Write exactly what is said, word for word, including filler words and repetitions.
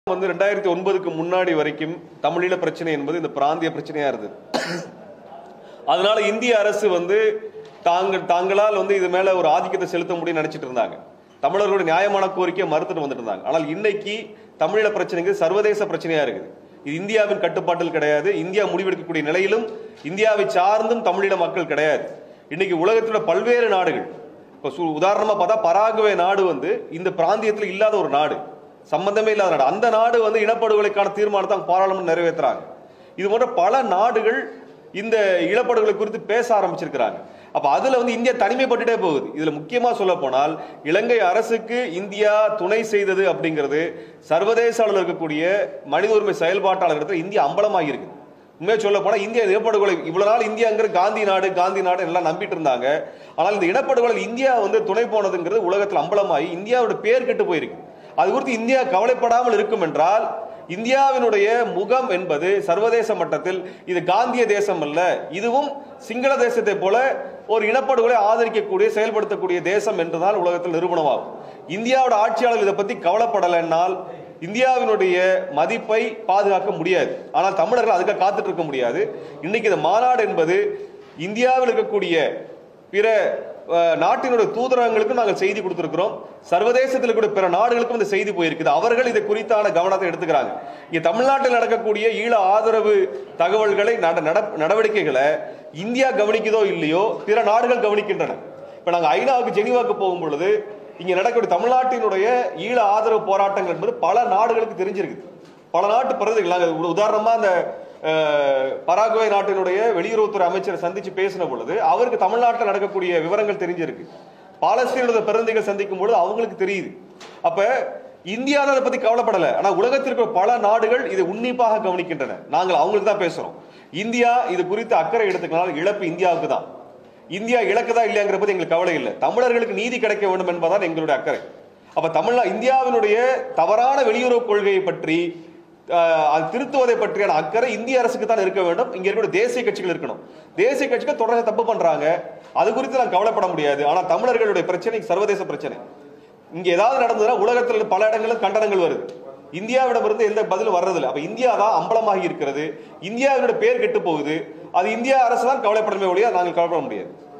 வந்து ரெண்டாயிரத்தி ஒன்பதுக்கு முன்னாடி வரைக்கும் தமிழீழ பிரச்சனை என்பது இந்த பிராந்திய பிரச்சனையா இருந்தது. அதனால இந்திய அரசு வந்து தாங்கள் தாங்களால் வந்து இது மேல ஒரு ஆதிக்கத்தை செலுத்த முடியும்னு நினைச்சிட்டு இருந்தாங்க. தமிழர்களுடைய நியாயமான கோரிக்கையை மறுத்துட்டு வந்துட்டு இருந்தாங்க. ஆனால் இன்னைக்கு தமிழீழ பிரச்சனைக்கு சர்வதேச பிரச்சனையா இருக்குது. இது இந்தியாவின் கட்டுப்பாட்டில் கிடையாது. இந்தியா முடிவெடுக்கக்கூடிய நிலையிலும் இந்தியாவை சார்ந்தும் தமிழீழ மக்கள் கிடையாது. இன்னைக்கு உலகத்தோட பல்வேறு நாடுகள், இப்போ உதாரணமா பார்த்தா பராகுவே நாடு வந்து இந்த பிராந்தியத்தில் இல்லாத ஒரு நாடு, சம்பந்தமே இல்லாத நாடு. அந்த நாடு வந்து இனப்படுகொலைக்கான தீர்மானத்தை பாராளுமன்றம் நிறைவேற்றுறாங்க. இது போன்ற பல நாடுகள் இந்த இனப்படுகொலை குறித்து பேச ஆரம்பிச்சிருக்கிறாங்க. அப்ப அதுல வந்து இந்தியா தனிமைப்பட்டுட்டே போகுது. இதுல முக்கியமா சொல்ல போனால் இலங்கை அரசுக்கு இந்தியா துணை செய்தது அப்படிங்கிறது சர்வதேச அளவில் இருக்கக்கூடிய மனித உரிமை செயல்பாட்டாளர்கள் இந்தியா அம்பலமாகி இருக்கு. உண்மையை சொல்ல போனா இந்தியா இனப்படுகொலை இவ்வளவு நாள் இந்தியாங்கிற காந்தி நாடு காந்தி நாடு எல்லாம் நம்பிட்டு இருந்தாங்க. ஆனால் இந்த இனப்படுகொலை இந்தியா வந்து துணை போனதுங்கிறது உலகத்தில் அம்பலமாகி இந்தியாவோட பேர் கெட்டு போயிருக்கு. அது குறித்து இந்தியா கவலைப்படாமல் இருக்கும் என்றால் இந்தியாவினுடைய முகம் என்பது சர்வதேச மட்டத்தில் இது காந்திய தேசம் அல்ல, இதுவும் சிங்கள தேசத்தை போல ஒரு இனப்படுகொலை ஆதரிக்கக்கூடிய செயல்படுத்தக்கூடிய தேசம் என்றுதான் உலகத்தில் நிரூபணமாகும். இந்தியாவோட ஆட்சியாளர்கள் இதை பத்தி கவலைப்படலைன்னால் இந்தியாவினுடைய மதிப்பை பாதுகாக்க முடியாது. ஆனால் தமிழர்கள் அதுக்காக காத்துட்டு இருக்க முடியாது. இன்னைக்கு இந்த மாநாடு என்பது இந்தியாவில் இருக்கக்கூடிய பிற நாட்டினுடைய தூதரகங்களுக்கும் நாங்கள் செய்தி கொடுத்திருக்கிறோம். சர்வதேசத்தில் கூட பிற நாடுகளுக்கும் இந்த செய்தி போயிருக்குது. அவர்கள் இதை குறித்தான கவனத்தை எடுத்துக்கிறாங்க. இங்க தமிழ்நாட்டில் நடக்கக்கூடிய ஈழ ஆதரவு தகவல்களை நடவடிக்கைகளை இந்தியா கவனிக்குதோ இல்லையோ பிற நாடுகள் கவனிக்கின்றன. இப்ப நாங்கள் ஐநாவுக்கு ஜெனீவாக்கு போகும் பொழுது இங்க நடக்கக்கூடிய தமிழ்நாட்டினுடைய ஈழ ஆதரவு போராட்டங்கள் என்பது பல நாடுகளுக்கு தெரிஞ்சிருக்கு. பல நாட்டு பிரதிநிதிகள், உதாரணமா அந்த பராகுவே நாட்டினுடைய வெளியுறவுத்துறை அமைச்சரை சந்திச்சு பேசின பொழுது அவருக்கு தமிழ்நாட்டில் நடக்கக்கூடிய விவரங்கள் தெரிஞ்சிருக்கு. பாலஸ்தீன பிரதிநிதிகள் சந்திக்கும் பொழுது அவங்களுக்கு தெரியுது. அப்ப இந்தியா அதை பத்தி கவலைப்படல. ஆனா உலகத்திற்கு பல நாடுகள் இதை உன்னிப்பாக கவனிக்கின்றன. நாங்கள் அவங்களுக்கு தான் பேசுறோம். இந்தியா இது குறித்து அக்கறை எடுத்துக்கனால இழப்பு இந்தியாவுக்கு தான். இந்தியா இழக்குதா இல்லையாங்கிற பத்தி எங்களுக்கு கவலை இல்லை. தமிழர்களுக்கு நீதி கிடைக்க வேண்டும் என்பதுதான் எங்களுடைய அக்கறை. அப்ப தமிழ்நா இந்தியாவினுடைய தவறான வெளியுறவு கொள்கையை பற்றி அது திருத்துவதை பற்றியான அக்கறை இந்திய அரசுக்கு தான் இருக்க வேண்டும். இங்க இருக்கக்கூடிய தேசிய கட்சிகள் இருக்கணும். தேசிய கட்சிகள் தொடர்ந்து தப்பு பண்றாங்க, அது குறித்து நான் கவலைப்பட முடியாது. ஆனா தமிழர்களுடைய பிரச்சனை சர்வதேச பிரச்சனை. இங்க ஏதாவது நடந்ததுன்னா உலகத்தில் பல இடங்களில் கண்டனங்கள் வருது. இந்தியாவிடமிருந்து எந்த பதிலும் வர்றதில்லை. அப்ப இந்தியா தான் அம்பலமாகி இருக்கிறது. இந்தியாவினுடைய பேர் கெட்டு போகுது. அது இந்தியா அரசு தான் கவலைப்படவே ஒழிய நாங்கள் கவலைப்பட முடியாது.